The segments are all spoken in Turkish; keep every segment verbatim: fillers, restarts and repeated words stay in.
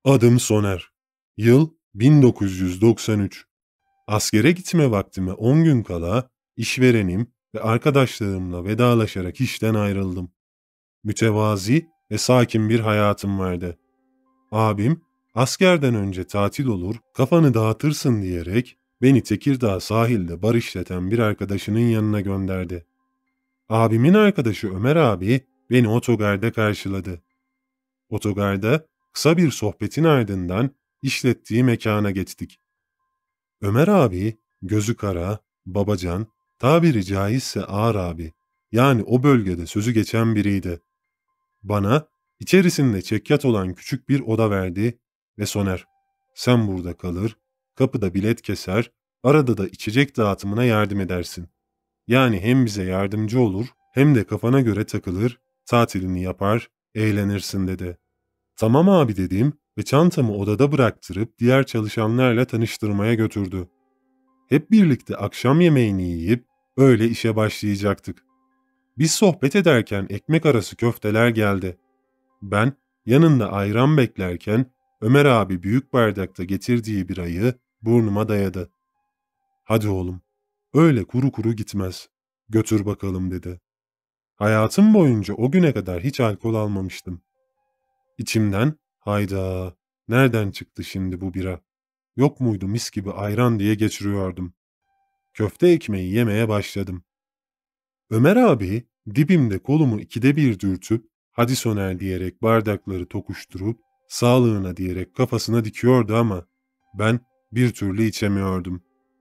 Adım Soner. Yıl bin dokuz yüz doksan üç. Askere gitme vaktime on gün kala işverenim ve arkadaşlarımla vedalaşarak işten ayrıldım. Mütevazi ve sakin bir hayatım vardı. Abim askerden önce tatil olur, kafanı dağıtırsın diyerek beni Tekirdağ sahilde bar işleten bir arkadaşının yanına gönderdi. Abimin arkadaşı Ömer abi beni otogarda karşıladı. Otogarda kısa bir sohbetin ardından işlettiği mekana geçtik. Ömer abi, gözü kara, babacan, tabiri caizse ağır abi, yani o bölgede sözü geçen biriydi. Bana içerisinde çekyat olan küçük bir oda verdi ve Soner, sen burada kalır, kapıda bilet keser, arada da içecek dağıtımına yardım edersin. Yani hem bize yardımcı olur hem de kafana göre takılır, tatilini yapar, eğlenirsin dedi. Tamam abi dedim ve çantamı odada bıraktırıp diğer çalışanlarla tanıştırmaya götürdü. Hep birlikte akşam yemeğini yiyip öyle işe başlayacaktık. Biz sohbet ederken ekmek arası köfteler geldi. Ben yanında ayran beklerken Ömer abi büyük bardakta getirdiği birayı burnuma dayadı. Hadi oğlum, öyle kuru kuru gitmez. Götür bakalım dedi. Hayatım boyunca o güne kadar hiç alkol almamıştım. İçimden hayda nereden çıktı şimdi bu bira? Yok muydu mis gibi ayran diye geçiriyordum. Köfte ekmeği yemeye başladım. Ömer abi dibimde kolumu ikide bir dürtüp hadi Soner diyerek bardakları tokuşturup sağlığına diyerek kafasına dikiyordu ama ben bir türlü içemiyordum.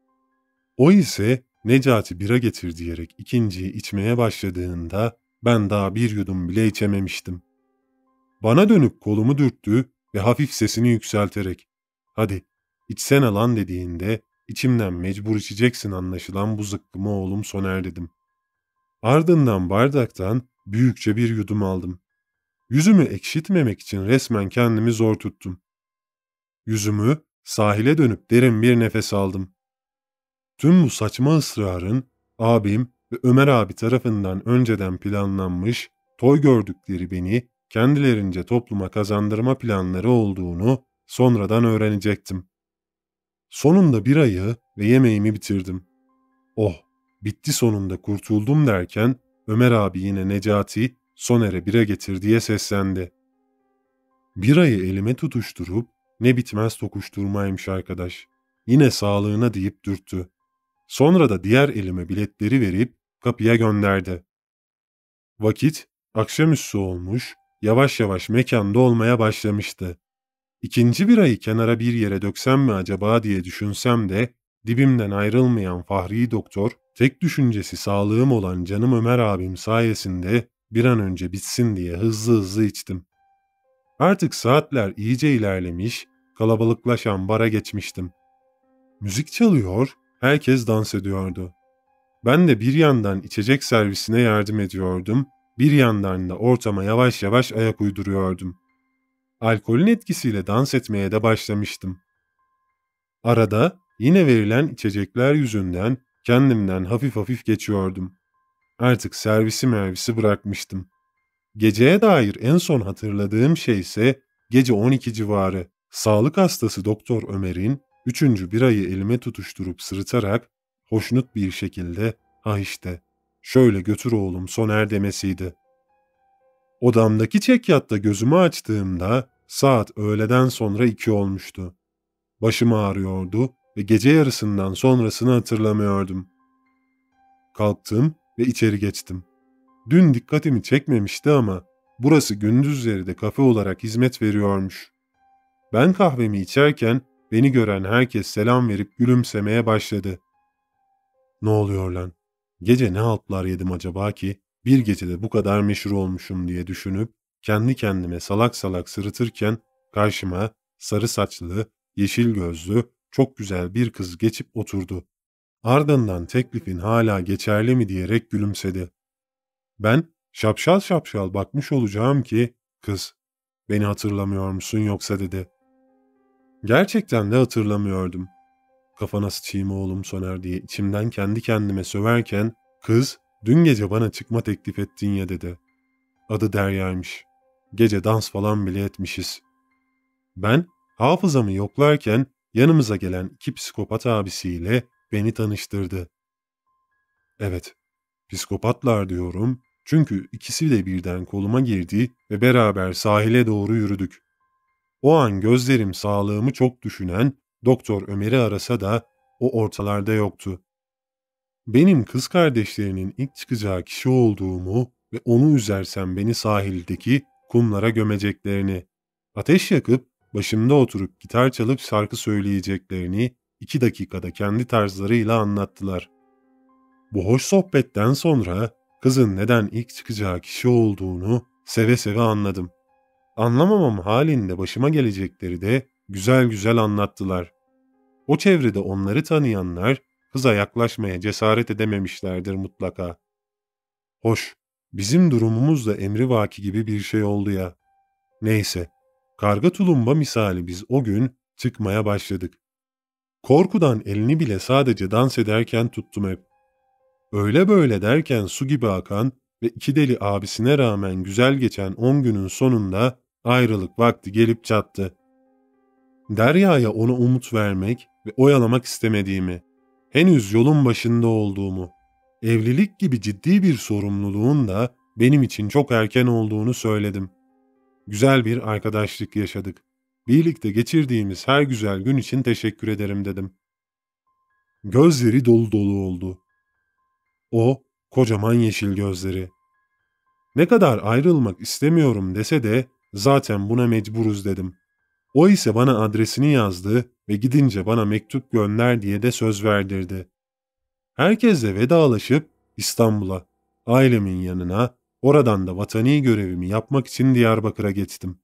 O ise Necati bira getir diyerek ikinciyi içmeye başladığında ben daha bir yudum bile içememiştim. Bana dönüp kolumu dürttü ve hafif sesini yükselterek hadi içsene lan dediğinde içimden mecbur içeceksin anlaşılan bu zıkkımı oğlum Soner dedim. Ardından bardaktan büyükçe bir yudum aldım. Yüzümü ekşitmemek için resmen kendimi zor tuttum. Yüzümü sahile dönüp derin bir nefes aldım. Tüm bu saçma ısrarın abim ve Ömer abi tarafından önceden planlanmış, toy gördükleri beni kendilerince topluma kazandırma planları olduğunu sonradan öğrenecektim. Sonunda birayı ve yemeğimi bitirdim. Oh, bitti sonunda kurtuldum derken Ömer abi yine Necati, Soner'e bira getir diye seslendi. Birayı elime tutuşturup ne bitmez tokuşturmaymış arkadaş. Yine sağlığına deyip dürttü. Sonra da diğer elime biletleri verip kapıya gönderdi. Vakit akşamüstü olmuş, yavaş yavaş mekanda olmaya başlamıştı. İkinci birayı kenara bir yere döksem mi acaba diye düşünsem de dibimden ayrılmayan Fahri doktor, tek düşüncesi sağlığım olan canım Ömer abim sayesinde bir an önce bitsin diye hızlı hızlı içtim. Artık saatler iyice ilerlemiş, kalabalıklaşan bara geçmiştim. Müzik çalıyor, herkes dans ediyordu. Ben de bir yandan içecek servisine yardım ediyordum, bir yandan da ortama yavaş yavaş ayak uyduruyordum. Alkolün etkisiyle dans etmeye de başlamıştım. Arada yine verilen içecekler yüzünden kendimden hafif hafif geçiyordum. Artık servisi mervisi bırakmıştım. Geceye dair en son hatırladığım şey ise gece on iki civarı sağlık hastası Doktor Ömer'in üçüncü birayı elime tutuşturup sırıtarak hoşnut bir şekilde ha işte şöyle götür oğlum Soner demesiydi. Odamdaki çekyatta gözümü açtığımda saat öğleden sonra iki olmuştu. Başım ağrıyordu ve gece yarısından sonrasını hatırlamıyordum. Kalktım ve içeri geçtim. Dün dikkatimi çekmemişti ama burası gündüzleri de kafe olarak hizmet veriyormuş. Ben kahvemi içerken beni gören herkes selam verip gülümsemeye başladı. Ne oluyor lan? Gece ne haltlar yedim acaba ki bir gecede bu kadar meşhur olmuşum diye düşünüp kendi kendime salak salak sırıtırken karşıma sarı saçlı, yeşil gözlü, çok güzel bir kız geçip oturdu. Ardından teklifin hala geçerli mi diyerek gülümsedi. Ben şapşal şapşal bakmış olacağım ki kız, beni hatırlamıyor musun yoksa dedi. Gerçekten de hatırlamıyordum. Kafana sıçayım oğlum Soner diye içimden kendi kendime söverken kız, dün gece bana çıkma teklif ettin ya dedi. Adı Derya'ymış. Gece dans falan bile etmişiz. Ben Hafızamı yoklarken yanımıza gelen iki psikopat abisiyle beni tanıştırdı. Evet, psikopatlar diyorum çünkü ikisi de birden koluma girdi ve beraber sahile doğru yürüdük. O an gözlerim sağlığımı çok düşünen Doktor Ömer'i arasa da o ortalarda yoktu. Benim kız kardeşlerinin ilk çıkacağı kişi olduğumu ve onu üzersem beni sahildeki kumlara gömeceklerini, ateş yakıp başımda oturup gitar çalıp şarkı söyleyeceklerini iki dakikada kendi tarzlarıyla anlattılar. Bu hoş sohbetten sonra kızın neden ilk çıkacağı kişi olduğunu seve seve anladım. Anlamamam halinde başıma gelecekleri de güzel güzel anlattılar. O çevrede onları tanıyanlar kıza yaklaşmaya cesaret edememişlerdir mutlaka. Hoş, bizim durumumuz da emrivaki gibi bir şey oldu ya. Neyse, karga tulumba misali biz o gün çıkmaya başladık. Korkudan elini bile sadece dans ederken tuttum hep. Öyle böyle derken su gibi akan ve iki deli abisine rağmen güzel geçen on günün sonunda ayrılık vakti gelip çattı. Derya'ya ona umut vermek ve oyalamak istemediğimi, henüz yolun başında olduğumu, evlilik gibi ciddi bir sorumluluğun da benim için çok erken olduğunu söyledim. Güzel bir arkadaşlık yaşadık. Birlikte geçirdiğimiz her güzel gün için teşekkür ederim dedim. Gözleri dolu dolu oldu. O, kocaman yeşil gözleri. Ne kadar ayrılmak istemiyorum dese de zaten buna mecburuz dedim. O ise bana adresini yazdı ve gidince bana mektup gönder diye de söz verdirdi. Herkesle vedalaşıp İstanbul'a, ailemin yanına, oradan da vatani görevimi yapmak için Diyarbakır'a geçtim.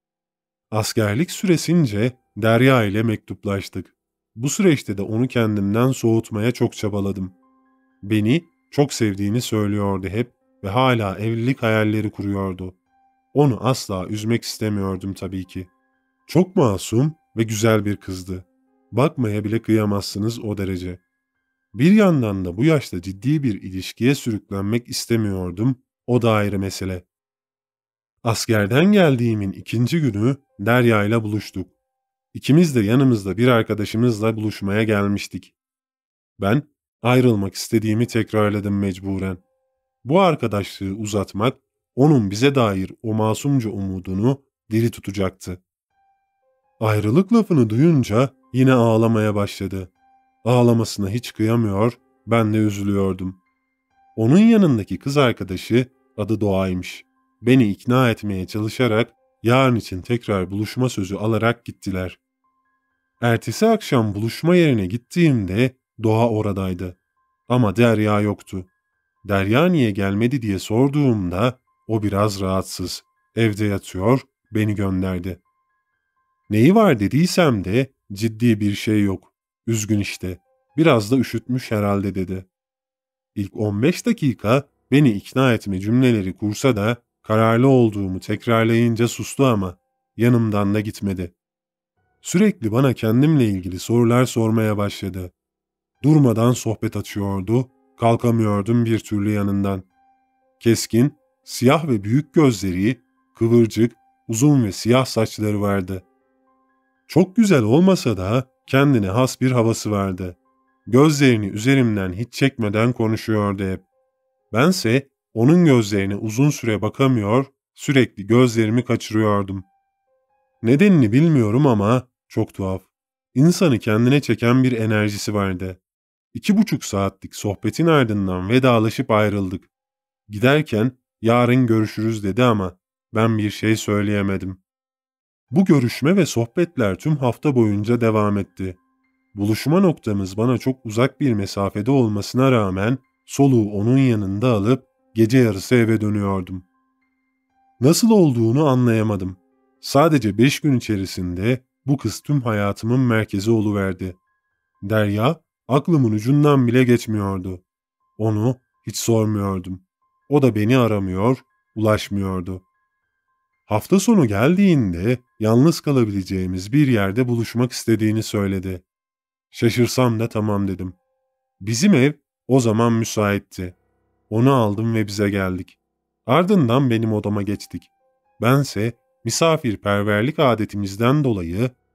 Askerlik süresince Derya ile mektuplaştık. Bu süreçte de onu kendimden soğutmaya çok çabaladım. Beni çok sevdiğini söylüyordu hep ve hala evlilik hayalleri kuruyordu. Onu asla üzmek istemiyordum tabii ki. Çok masum ve güzel bir kızdı. Bakmaya bile kıyamazsınız o derece. Bir yandan da bu yaşta ciddi bir ilişkiye sürüklenmek istemiyordum, o da ayrı mesele. Askerden geldiğimin ikinci günü Derya ile buluştuk. İkimiz de yanımızda bir arkadaşımızla buluşmaya gelmiştik. Ben ayrılmak istediğimi tekrarladım mecburen. Bu arkadaşlığı uzatmak onun bize dair o masumca umudunu diri tutacaktı. Ayrılık lafını duyunca yine ağlamaya başladı. Ağlamasına hiç kıyamıyor, ben de üzülüyordum. Onun yanındaki kız arkadaşı adı Doğa'ymış. Beni ikna etmeye çalışarak yarın için tekrar buluşma sözü alarak gittiler. Ertesi akşam buluşma yerine gittiğimde Doğa oradaydı. Ama Derya yoktu. Derya niye gelmedi diye sorduğumda o biraz rahatsız. Evde yatıyor, beni gönderdi. Neyi var dediysem de ciddi bir şey yok. Üzgün işte. Biraz da üşütmüş herhalde dedi. İlk on beş dakika beni ikna etme cümleleri kursa da kararlı olduğumu tekrarlayınca sustu ama yanımdan da gitmedi. Sürekli bana kendimle ilgili sorular sormaya başladı. Durmadan sohbet açıyordu, kalkamıyordum bir türlü yanından. Keskin, siyah ve büyük gözleri, kıvırcık, uzun ve siyah saçları vardı. Çok güzel olmasa da kendine has bir havası vardı. Gözlerini üzerimden hiç çekmeden konuşuyordu hep. Bense onun gözlerine uzun süre bakamıyor, sürekli gözlerimi kaçırıyordum. Nedenini bilmiyorum ama çok tuhaf. İnsanı kendine çeken bir enerjisi vardı. İki buçuk saatlik sohbetin ardından vedalaşıp ayrıldık. Giderken yarın görüşürüz dedi ama ben bir şey söyleyemedim. Bu görüşme ve sohbetler tüm hafta boyunca devam etti. Buluşma noktamız bana çok uzak bir mesafede olmasına rağmen soluğu onun yanında alıp gece yarısı eve dönüyordum. Nasıl olduğunu anlayamadım. Sadece beş gün içerisinde bu kız tüm hayatımın merkezi oluverdi. Derya aklımın ucundan bile geçmiyordu. Onu hiç sormuyordum. O da beni aramıyor, ulaşmıyordu. Hafta sonu geldiğinde yalnız kalabileceğimiz bir yerde buluşmak istediğini söyledi. Şaşırsam da tamam dedim. Bizim ev o zaman müsaitti. Onu aldım ve bize geldik. Ardından benim odama geçtik. Bense misafirperverlik adetimizden dolayı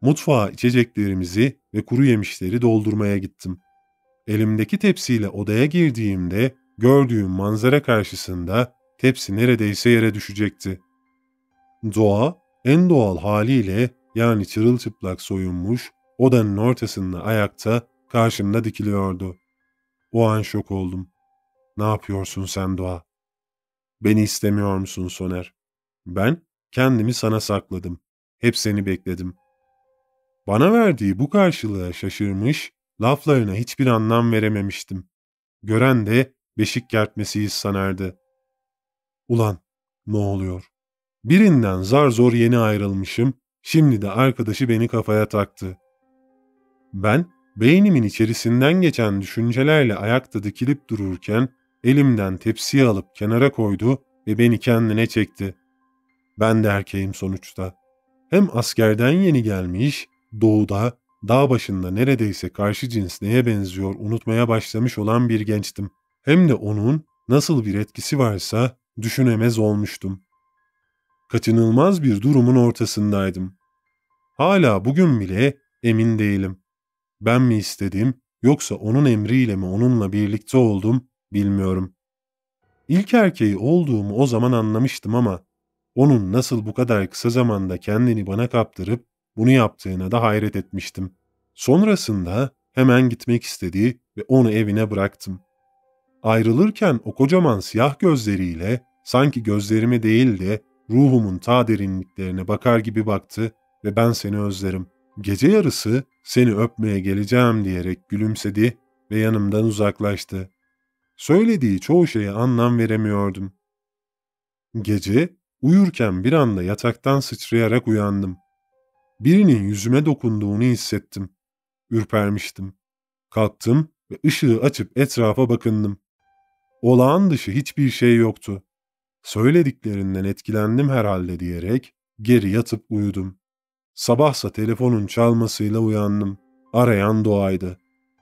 Mutfağa içeceklerimizi ve kuru yemişleri doldurmaya gittim. Elimdeki tepsiyle odaya girdiğimde gördüğüm manzara karşısında tepsi neredeyse yere düşecekti. Doğa en doğal haliyle, yani çırılçıplak soyunmuş, odanın ortasında ayakta karşımda dikiliyordu. O an şok oldum. "Ne yapıyorsun sen Doğa? Beni istemiyor musun Soner?" Ben kendimi sana sakladım. Hep seni bekledim. Bana verdiği bu karşılığa şaşırmış, laflarına hiçbir anlam verememiştim. Gören de beşik kertmesiyiz sanardı. Ulan, ne oluyor? Birinden zar zor yeni ayrılmışım, şimdi de arkadaşı beni kafaya taktı. Ben, beynimin içerisinden geçen düşüncelerle ayakta dikilip dururken, elimden tepsiyi alıp kenara koydu ve beni kendine çekti. Ben de erkeğim sonuçta. Hem askerden yeni gelmiş, doğuda, dağ başında neredeyse karşı cins neye benziyor unutmaya başlamış olan bir gençtim. Hem de onun nasıl bir etkisi varsa düşünemez olmuştum. Kaçınılmaz bir durumun ortasındaydım. Hala bugün bile emin değilim. Ben mi istedim, yoksa onun emriyle mi onunla birlikte oldum bilmiyorum. İlk erkeği olduğumu o zaman anlamıştım ama onun nasıl bu kadar kısa zamanda kendini bana kaptırıp bunu yaptığına da hayret etmiştim. Sonrasında hemen gitmek istedi ve onu evine bıraktım. Ayrılırken o kocaman siyah gözleriyle sanki gözlerime değil de ruhumun ta derinliklerine bakar gibi baktı ve "Ben seni özlerim. Gece yarısı seni öpmeye geleceğim" diyerek gülümsedi ve yanımdan uzaklaştı. Söylediği çoğu şeye anlam veremiyordum. Gece uyurken bir anda yataktan sıçrayarak uyandım. Birinin yüzüme dokunduğunu hissettim. Ürpermiştim. Kalktım ve ışığı açıp etrafa bakındım. Olağan dışı hiçbir şey yoktu. Söylediklerinden etkilendim herhalde diyerek geri yatıp uyudum. Sabahsa telefonun çalmasıyla uyandım. Arayan Doğa'ydı.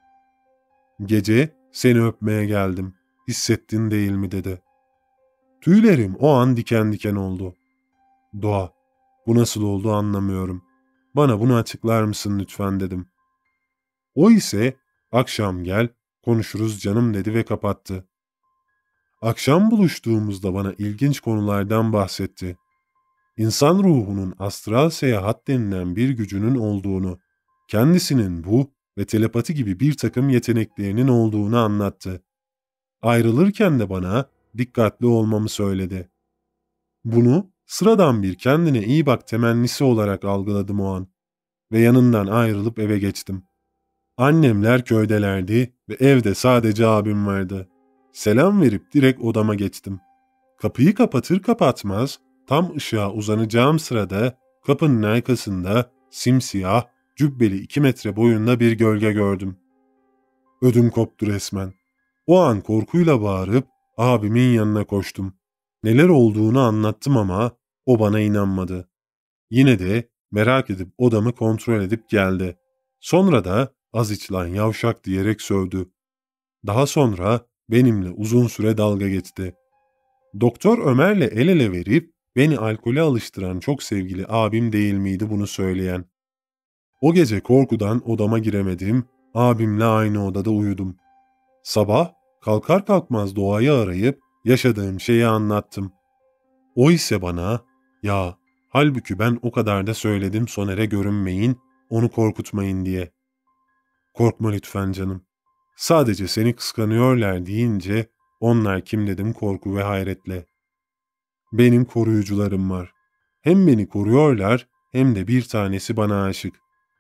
"Gece seni öpmeye geldim. Hissettin değil mi?" dedi. Tüylerim o an diken diken oldu. "Doğa, bu nasıl oldu anlamıyorum. Bana bunu açıklar mısın lütfen?" dedim. O ise "Akşam gel, konuşuruz canım" dedi ve kapattı. Akşam buluştuğumuzda bana ilginç konulardan bahsetti. İnsan ruhunun astral seyahat denilen bir gücünün olduğunu, kendisinin bu ve telepati gibi bir takım yeteneklerinin olduğunu anlattı. Ayrılırken de bana dikkatli olmamı söyledi. Bunu sıradan bir "kendine iyi bak" temennisi olarak algıladım o an ve yanından ayrılıp eve geçtim. Annemler köydelerdi ve evde sadece abim vardı. Selam verip direkt odama geçtim. Kapıyı kapatır kapatmaz tam ışığa uzanacağım sırada kapının arkasında simsiyah, cübbeli iki metre boyunda bir gölge gördüm. Ödüm koptu resmen. O an korkuyla bağırıp abimin yanına koştum. Neler olduğunu anlattım ama o bana inanmadı. Yine de merak edip odamı kontrol edip geldi. Sonra da "Az iç lan yavşak" diyerek sövdü. Daha sonra benimle uzun süre dalga geçti. Doktor Ömer'le el ele verip beni alkole alıştıran çok sevgili abim değil miydi bunu söyleyen? O gece korkudan odama giremedim, abimle aynı odada uyudum. Sabah kalkar kalkmaz Doğa'yı arayıp yaşadığım şeyi anlattım. O ise bana "Ya, halbuki ben o kadar da söyledim Soner'e görünmeyin, onu korkutmayın" diye. "Korkma lütfen canım. Sadece seni kıskanıyorlar" deyince "Onlar kim?" dedim korku ve hayretle. "Benim koruyucularım var. Hem beni koruyorlar hem de bir tanesi bana aşık.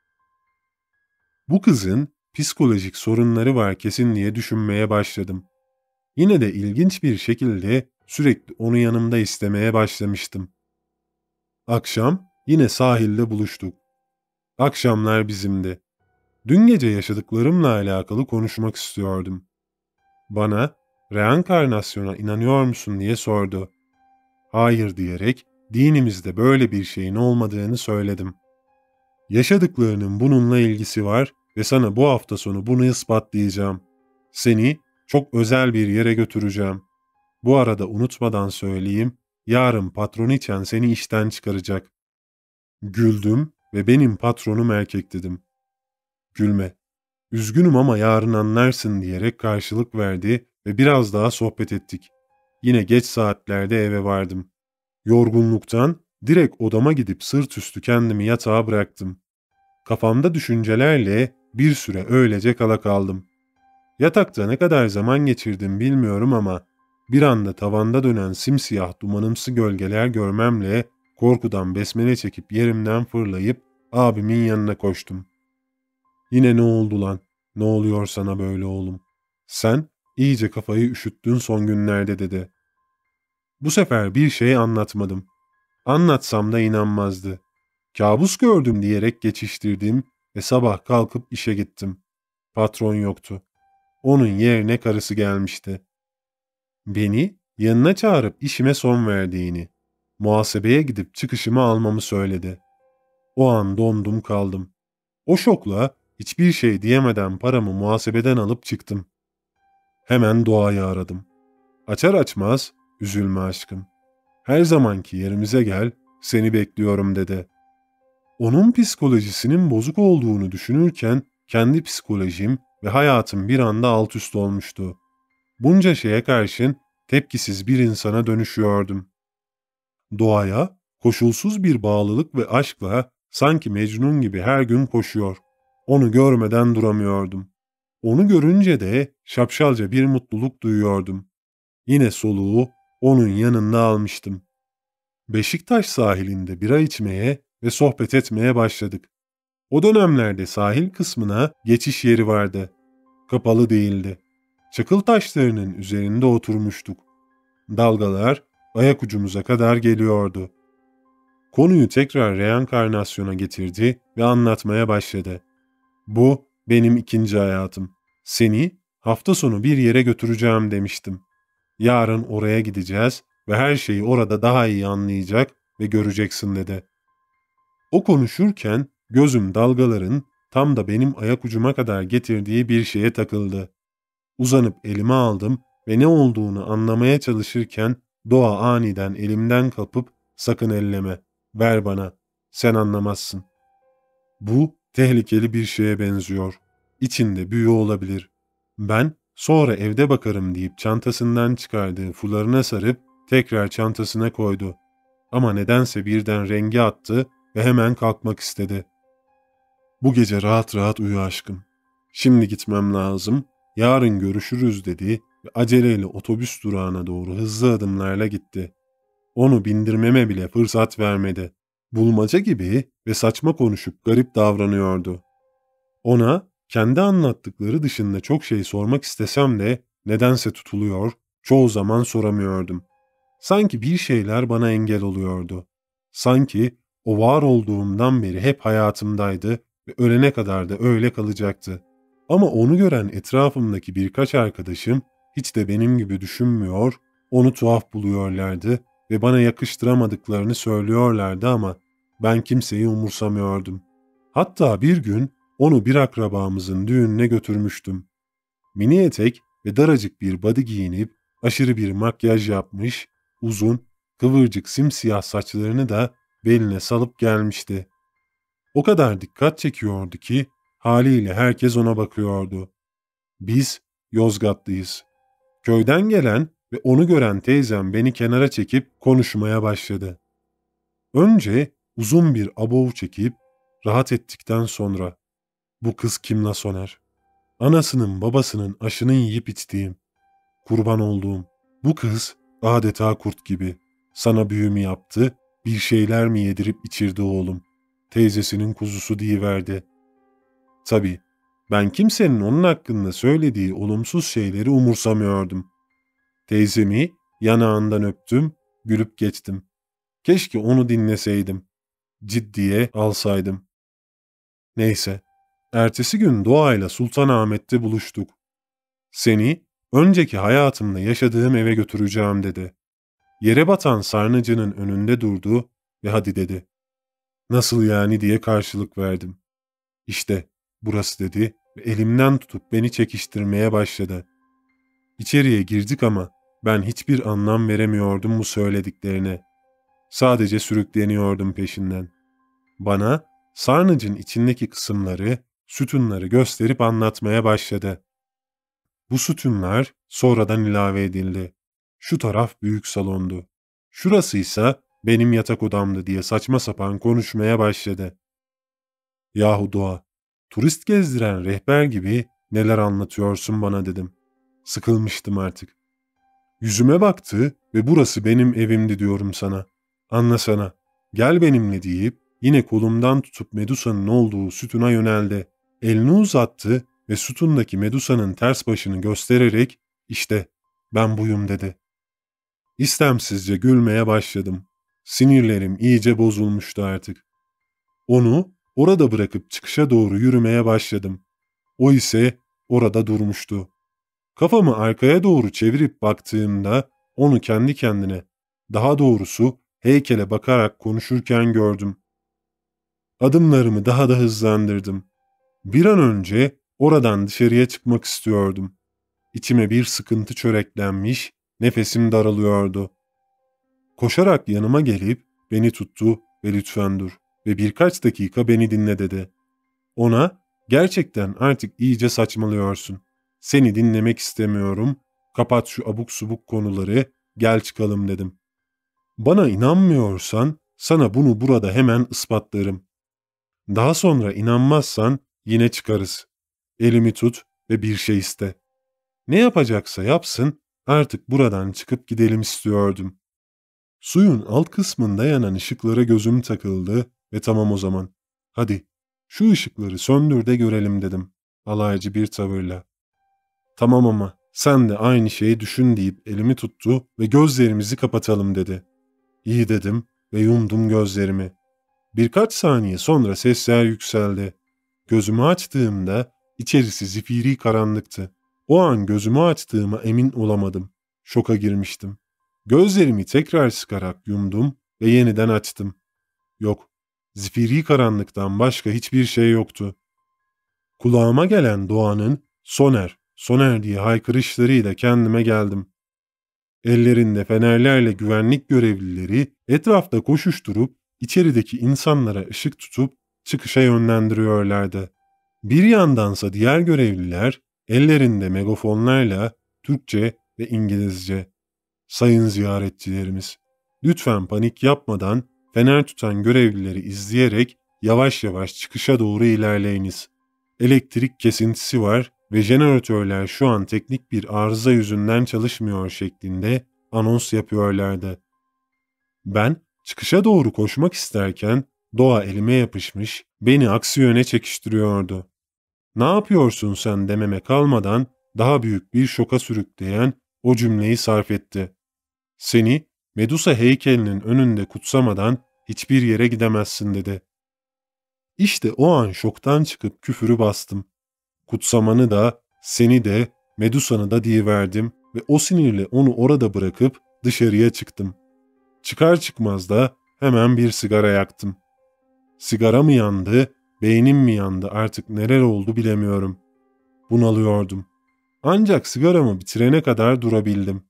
Bu kızın psikolojik sorunları var kesin" diye düşünmeye başladım. Yine de ilginç bir şekilde sürekli onu yanımda istemeye başlamıştım. Akşam yine sahilde buluştuk. Akşamlar bizimdi. Dün gece yaşadıklarımla alakalı konuşmak istiyordum. Bana "Reenkarnasyona inanıyor musun?" diye sordu. Hayır diyerek dinimizde böyle bir şeyin olmadığını söyledim. Yaşadıklarının bununla ilgisi var ve sana bu hafta sonu bunu ispatlayacağım. Seni çok özel bir yere götüreceğim. Bu arada unutmadan söyleyeyim, yarın patroniçen seni işten çıkaracak. Güldüm ve benim patronum erkek dedim. Gülme. Üzgünüm ama yarın anlarsın diyerek karşılık verdi ve biraz daha sohbet ettik. Yine geç saatlerde eve vardım. Yorgunluktan direkt odama gidip sırt üstü kendimi yatağa bıraktım. Kafamda düşüncelerle bir süre öylece kala kaldım. Yatakta ne kadar zaman geçirdim bilmiyorum ama bir anda tavanda dönen simsiyah dumanımsı gölgeler görmemle korkudan besmele çekip yerimden fırlayıp abimin yanına koştum. Yine ne oldu lan? Ne oluyor sana böyle oğlum? Sen iyice kafayı üşüttün son günlerde dedi. Bu sefer bir şey anlatmadım. Anlatsam da inanmazdı. Kabus gördüm diyerek geçiştirdim ve sabah kalkıp işe gittim. Patron yoktu. Onun yerine karısı gelmişti. Beni yanına çağırıp işime son verdiğini, muhasebeye gidip çıkışımı almamı söyledi. O an dondum kaldım. O şokla hiçbir şey diyemeden paramı muhasebeden alıp çıktım. Hemen Doğa'yı aradım. Açar açmaz, üzülme aşkım. Her zamanki yerimize gel, seni bekliyorum dedi. Onun psikolojisinin bozuk olduğunu düşünürken kendi psikolojim ve hayatım bir anda alt üst olmuştu. Bunca şeye karşın tepkisiz bir insana dönüşüyordum. Doğaya koşulsuz bir bağlılık ve aşkla sanki Mecnun gibi her gün koşuyor. Onu görmeden duramıyordum. Onu görünce de şapşalca bir mutluluk duyuyordum. Yine soluğu onun yanında almıştım. Beşiktaş sahilinde bira içmeye ve sohbet etmeye başladık. O dönemlerde sahil kısmına geçiş yeri vardı. Kapalı değildi. Çakıl taşlarının üzerinde oturmuştuk. Dalgalar ayak ucumuza kadar geliyordu. Konuyu tekrar reenkarnasyona getirdi ve anlatmaya başladı. Bu benim ikinci hayatım. Seni hafta sonu bir yere götüreceğim demiştim. Yarın oraya gideceğiz ve her şeyi orada daha iyi anlayacak ve göreceksin dedi. O konuşurken gözüm dalgaların tam da benim ayak ucuma kadar getirdiği bir şeye takıldı. Uzanıp elime aldım ve ne olduğunu anlamaya çalışırken Doğa aniden elimden kapıp sakın elleme, ver bana, sen anlamazsın. Bu tehlikeli bir şeye benziyor. İçinde büyü olabilir. Ben sonra evde bakarım deyip çantasından çıkardığı fularına sarıp tekrar çantasına koydu. Ama nedense birden rengi attı ve hemen kalkmak istedi. Bu gece rahat rahat uyu aşkım. Şimdi gitmem lazım, yarın görüşürüz dedi ve aceleyle otobüs durağına doğru hızlı adımlarla gitti. Onu bindirmeme bile fırsat vermedi. Bulmaca gibi ve saçma konuşup garip davranıyordu. Ona kendi anlattıkları dışında çok şey sormak istesem de nedense tutuluyor, çoğu zaman soramıyordum. Sanki bir şeyler bana engel oluyordu. Sanki o var olduğumdan beri hep hayatımdaydı ve ölene kadar da öyle kalacaktı. Ama onu gören etrafımdaki birkaç arkadaşım hiç de benim gibi düşünmüyor, onu tuhaf buluyorlardı ve bana yakıştıramadıklarını söylüyorlardı ama ben kimseyi umursamıyordum. Hatta bir gün onu bir akrabamızın düğününe götürmüştüm. Mini etek ve daracık bir body giyinip aşırı bir makyaj yapmış, uzun, kıvırcık simsiyah saçlarını da beline salıp gelmişti. O kadar dikkat çekiyordu ki haliyle herkes ona bakıyordu. Biz Yozgatlıyız. Köyden gelen ve onu gören teyzem beni kenara çekip konuşmaya başladı. Önce uzun bir abov çekip rahat ettikten sonra bu kız kim la Soner? Anasının babasının aşını yiyip içtiğim, kurban olduğum bu kız adeta kurt gibi. Sana büyü mü yaptı, bir şeyler mi yedirip içirdi oğlum? Teyzesinin kuzusu diyiverdi. Tabii ben kimsenin onun hakkında söylediği olumsuz şeyleri umursamıyordum. Teyzemi yanağından öptüm, gülüp geçtim. Keşke onu dinleseydim. Ciddiye alsaydım. Neyse, ertesi gün Doğa'yla Sultanahmet'te buluştuk. Seni önceki hayatımda yaşadığım eve götüreceğim dedi. Yere batan sarnıcının önünde durdu ve hadi dedi. Nasıl yani diye karşılık verdim. İşte burası dedi ve elimden tutup beni çekiştirmeye başladı. İçeriye girdik ama ben hiçbir anlam veremiyordum bu söylediklerine. Sadece sürükleniyordum peşinden. Bana sarnıcın içindeki kısımları, sütunları gösterip anlatmaya başladı. Bu sütunlar sonradan ilave edildi. Şu taraf büyük salondu. Şurası ise benim yatak odamdı diye saçma sapan konuşmaya başladı. Yahu Doğa, turist gezdiren rehber gibi neler anlatıyorsun bana dedim. Sıkılmıştım artık. Yüzüme baktı ve burası benim evimdi diyorum sana. Anlasana, gel benimle deyip yine kolumdan tutup Medusa'nın olduğu sütuna yöneldi. Elini uzattı ve sütundaki Medusa'nın ters başını göstererek işte ben buyum dedi. İstemsizce gülmeye başladım. Sinirlerim iyice bozulmuştu artık. Onu orada bırakıp çıkışa doğru yürümeye başladım. O ise orada durmuştu. Kafamı arkaya doğru çevirip baktığımda onu kendi kendine, daha doğrusu heykele bakarak konuşurken gördüm. Adımlarımı daha da hızlandırdım. Bir an önce oradan dışarıya çıkmak istiyordum. İçime bir sıkıntı çöreklenmiş, nefesim daralıyordu. Koşarak yanıma gelip beni tuttu ve lütfen dur ve birkaç dakika beni dinle dedi. Ona gerçekten artık iyice saçmalıyorsun. Seni dinlemek istemiyorum. Kapat şu abuk subuk konuları, gel çıkalım dedim. Bana inanmıyorsan sana bunu burada hemen ispatlarım. Daha sonra inanmazsan yine çıkarız. Elimi tut ve bir şey iste. Ne yapacaksa yapsın, artık buradan çıkıp gidelim istiyordum. Suyun alt kısmında yanan ışıklara gözüm takıldı ve tamam o zaman. Hadi şu ışıkları söndür de görelim dedim alaycı bir tavırla. Tamam ama sen de aynı şeyi düşün deyip elimi tuttu ve gözlerimizi kapatalım dedi. İyi dedim ve yumdum gözlerimi. Birkaç saniye sonra sesler yükseldi. Gözümü açtığımda içerisi zifiri karanlıktı. O an gözümü açtığıma emin olamadım. Şoka girmiştim. Gözlerimi tekrar sıkarak yumdum ve yeniden açtım. Yok, zifiri karanlıktan başka hiçbir şey yoktu. Kulağıma gelen Doğan'ın "Soner, Soner" diye haykırışlarıyla kendime geldim. Ellerinde fenerlerle güvenlik görevlileri etrafta koşuşturup içerideki insanlara ışık tutup çıkışa yönlendiriyorlardı. Bir yandansa diğer görevliler ellerinde megafonlarla Türkçe ve İngilizce "Sayın ziyaretçilerimiz, lütfen panik yapmadan fener tutan görevlileri izleyerek yavaş yavaş çıkışa doğru ilerleyiniz. Elektrik kesintisi var ve jeneratörler şu an teknik bir arıza yüzünden çalışmıyor" şeklinde anons yapıyorlardı. Ben çıkışa doğru koşmak isterken Doğa elime yapışmış, beni aksi yöne çekiştiriyordu. "Ne yapıyorsun sen?" dememe kalmadan daha büyük bir şoka sürükleyen o cümleyi sarf etti. "Seni Medusa heykelinin önünde kutsamadan hiçbir yere gidemezsin" dedi. İşte o an şoktan çıkıp küfürü bastım. Kutsamanı da, seni de, Medusa'nı da diyiverdim ve o sinirle onu orada bırakıp dışarıya çıktım. Çıkar çıkmaz da hemen bir sigara yaktım. Sigara mı yandı, beynim mi yandı artık neler oldu bilemiyorum. Bunalıyordum. Ancak sigaramı bitirene kadar durabildim.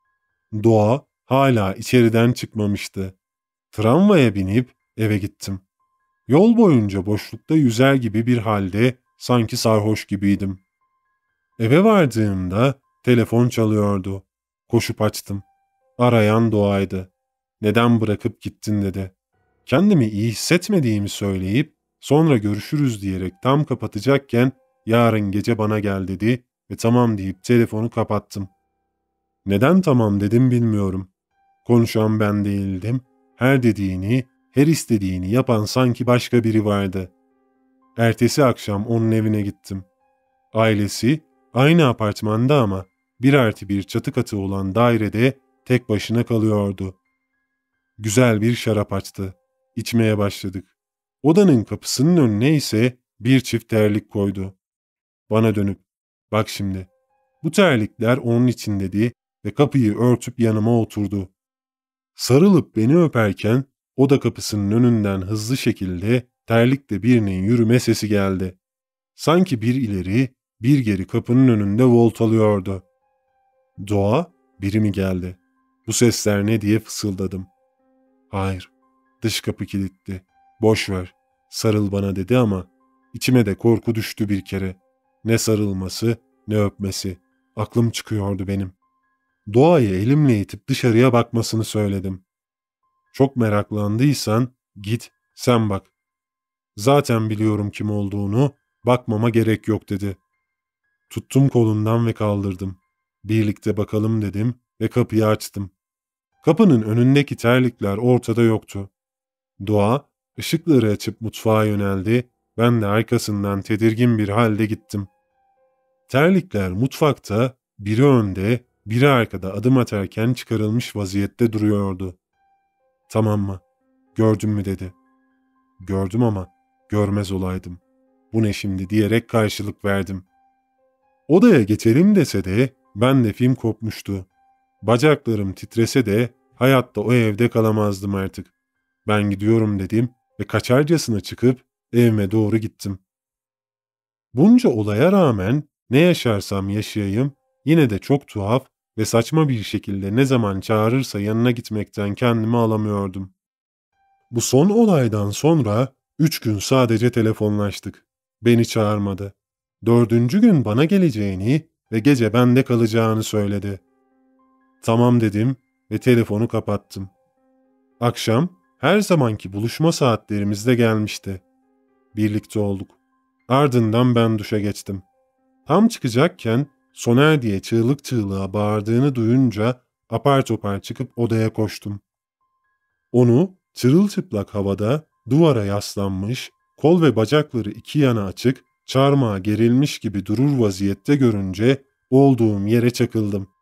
Doğa hala içeriden çıkmamıştı. Tramvaya binip eve gittim. Yol boyunca boşlukta yüzer gibi bir halde sanki sarhoş gibiydim. Eve vardığımda telefon çalıyordu. Koşup açtım. Arayan Doğa'ydı. "Neden bırakıp gittin?" dedi. Kendimi iyi hissetmediğimi söyleyip sonra görüşürüz diyerek tam kapatacakken "Yarın gece bana gel" dedi ve tamam deyip telefonu kapattım. Neden tamam dedim bilmiyorum. Konuşan ben değildim. Her dediğini, her istediğini yapan sanki başka biri vardı. Ertesi akşam onun evine gittim. Ailesi aynı apartmanda ama bir artı bir çatı katı olan dairede tek başına kalıyordu. Güzel bir şarap açtı. İçmeye başladık. Odanın kapısının önüne ise bir çift terlik koydu. Bana dönüp "Bak şimdi, bu terlikler onun için" dedi ve kapıyı örtüp yanıma oturdu. Sarılıp beni öperken oda kapısının önünden hızlı şekilde terlikle birinin yürüme sesi geldi. Sanki bir ileri bir geri kapının önünde voltalıyordu. "Doğa, biri mi geldi? Bu sesler ne?" diye fısıldadım. "Hayır, dış kapı kilitli. Boş ver. Sarıl bana dedi ama içime de korku düştü bir kere. Ne sarılması ne öpmesi. Aklım çıkıyordu benim. Doğayı elimle itip dışarıya bakmasını söyledim. Çok meraklandıysan git sen bak. Zaten biliyorum kim olduğunu, bakmama gerek yok dedi. Tuttum kolundan ve kaldırdım. Birlikte bakalım dedim ve kapıyı açtım. Kapının önündeki terlikler ortada yoktu. Doğa ışıkları açıp mutfağa yöneldi, ben de arkasından tedirgin bir halde gittim. Terlikler mutfakta, biri önde, biri arkada adım atarken çıkarılmış vaziyette duruyordu. "Tamam mı? Gördün mü?" dedi. "Gördüm ama görmez olaydım. Bu ne şimdi?" diyerek karşılık verdim. Odaya geçelim dese de ben de film kopmuştu. Bacaklarım titrese de hayatta o evde kalamazdım artık. Ben gidiyorum dedim ve kaçarcasına çıkıp evime doğru gittim. Bunca olaya rağmen ne yaşarsam yaşayayım yine de çok tuhaf ve saçma bir şekilde ne zaman çağırırsa yanına gitmekten kendimi alamıyordum. Bu son olaydan sonra üç gün sadece telefonlaştık. Beni çağırmadı. Dördüncü gün bana geleceğini ve gece bende kalacağını söyledi. Tamam dedim ve telefonu kapattım. Akşam her zamanki buluşma saatlerimizde gelmişti. Birlikte olduk. Ardından ben duşa geçtim. Tam çıkacakken Soner diye çığlık çığlığa bağırdığını duyunca apar topar çıkıp odaya koştum. Onu çırılçıplak havada duvara yaslanmış, kol ve bacakları iki yana açık, çarmıha gerilmiş gibi durur vaziyette görünce olduğum yere çakıldım.